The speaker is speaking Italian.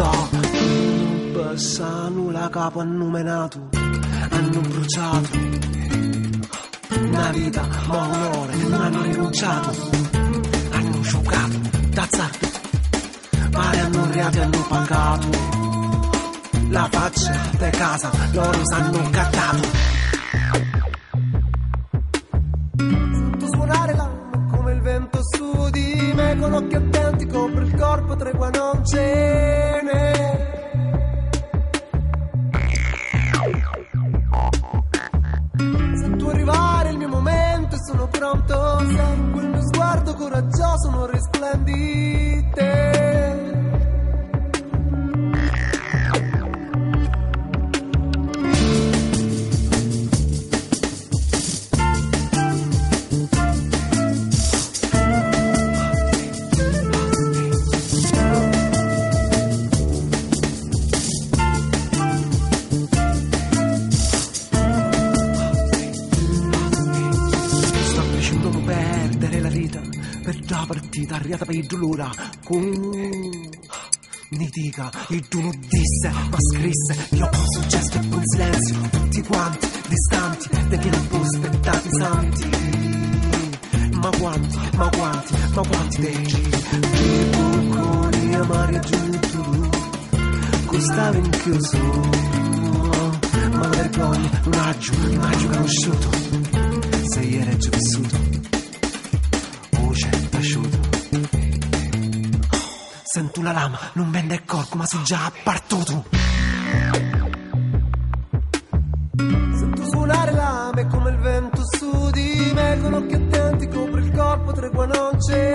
Passano la capo hanno menato, hanno bruciato una vita, ma un'ora non hanno rinunciato, hanno giocato d'azzardo, pare hanno reati, hanno pagato la faccia de casa, loro s'hanno cattato. Sento suonare l'anima come il vento su di me, con occhi attenti copre il corpo, tregua non ce n'è. Sento arrivare il mio momento e sono pronto, seguo il mio sguardo coraggioso, non risplendite. La partita arrivata per il dolore con mi dica il tu non disse ma scrisse io con un gesto e con silenzio tutti quanti distanti dei miei prospettati santi ma quanti dei che bocconi amari aggiunto costava inchiuso ma la vergogna non aggio conosciuto se ieri già vissuto sento una lama, non vende il corpo ma sono già appartuto. Sento suonare lame come il vento su di me, con occhi attenti copre il corpo, tregua non c'è.